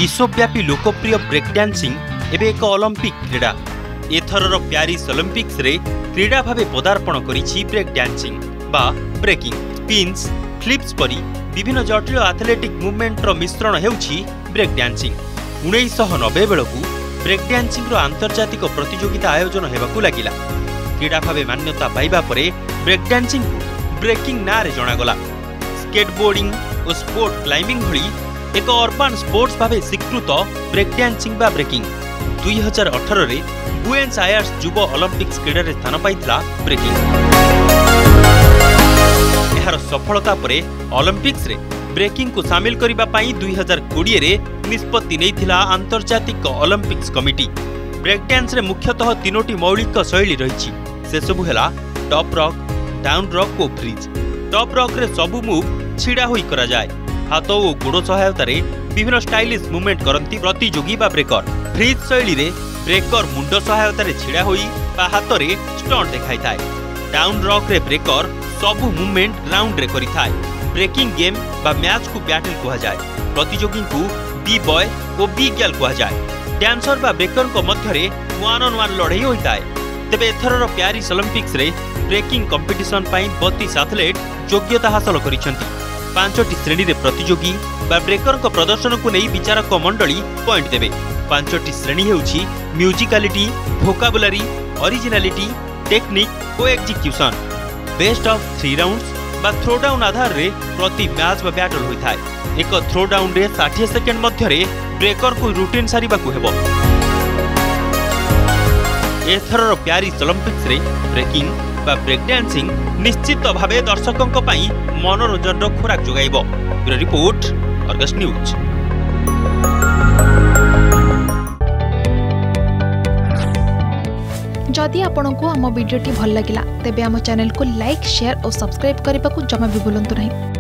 विश्वव्यापी लोकप्रिय break dancing एबे एक ओलंपिक क्रीड़ा। एथरर प्यारिस ओलंपिक्स रे क्रीड़ा भावे पदार्पण करिछि ब्रेक डांसिंग बा ब्रेकिंग। स्पिन्स फ्लिप्स परी विभिन्न जटिल एथलेटिक मूवमेंट रो मिश्रण हेउछि ब्रेक डांसिंग। 1990 बेलकू ब्रेक डांसिंग रो आंतर्जातिक प्रतियोगिता आयोजन हेबाकू लागिला। क्रीड़ा भावे मान्यता पाइबा परे ब्रेक डांसिंग ब्रेकिंग नारे जणागला। स्केटबोर्डिंग और स्पोर्ट क्लाइंबिंग भली एक अर्बान स्पोर्ट्स भावे स्वीकृत ब्रेक डांसिंग बा ब्रेकिंग 2018 रे बुएनस आयर्स युवा ओलंपिक्स क्रीड़ा रे स्थान पाइथिला ब्रेकिंग। एहार सफलता परे ओलंपिक्स रे ब्रेकिंग को शामिल करिबा पई 2020 रे निष्पत्ति नैथिला आंतर्जातिक ओलंपिक्स कमिटी। ब्रेक डांस रे मुख्यतः तीनोटी मौलिक शैली रहिछि। से सबु हेला टॉप रॉक, डाउन रॉक और फ्रीज। टॉप रॉक रे सबु मूव छिड़ा होई करा जाय। हाथ और गोड़ सहायता रे विभिन्न स्टाइलिश मूवमेंट करंती प्रतियोगी बा ब्रेकर। फ्रीज शैली रे ब्रेकर मुंड सहायता रे छिड़ा होई बा हाथ रे स्टंट देखाई थाए। डाउन रॉक रे ब्रेकर सबु मूवमेंट ग्राउंड रे करि थाए। ब्रेकिंग गेम बा मैच को बैटल कहा जाए। प्रतियोगी को बी बॉय और बी गर्ल कहा जाए। डांसर बा ब्रेकर को मध्य रे 1-on-1 लड़ाई होता है। तेबे एथरर प्यारिस ओलंपिक्स रे ब्रेकिंग कंपटीशन पई 32 एथलेट योग्यता हासिल करिसेंती। 5टी श्रेणी रे प्रतियोगी बा ब्रेकर को प्रदर्शन को नहीं विचारक मंडली पॉइंट देबे। 5टी श्रेणी हेउछि म्यूजिकालिटी, वोकाबुलरी, ओरिजिनालिटी, टेक्निक और एग्जीक्यूशन। बेस्ट ऑफ 3 राउंड्स बा थ्रो डाउन आधार रे प्रति मैच बा बैटल होई थाए। एक थ्रो डाउन रे 60 सेकेंड मध्य रे ब्रेकर को रूटीन सारिबा को हेबो। एथरर प्यारिस ओलंपिक्स रे ब्रेकिंग बा ब्रेक डांसिंग निश्चित भावे दर्शकों पई मनोरंजन रो खोराक जोगाइबो। Bureau report, Argus news. जदि आपंक आम भिडी भल लगा तेब आम चैनल को लाइक, शेयर और सब्सक्राइब करने को जमा भी भूलु नहीं।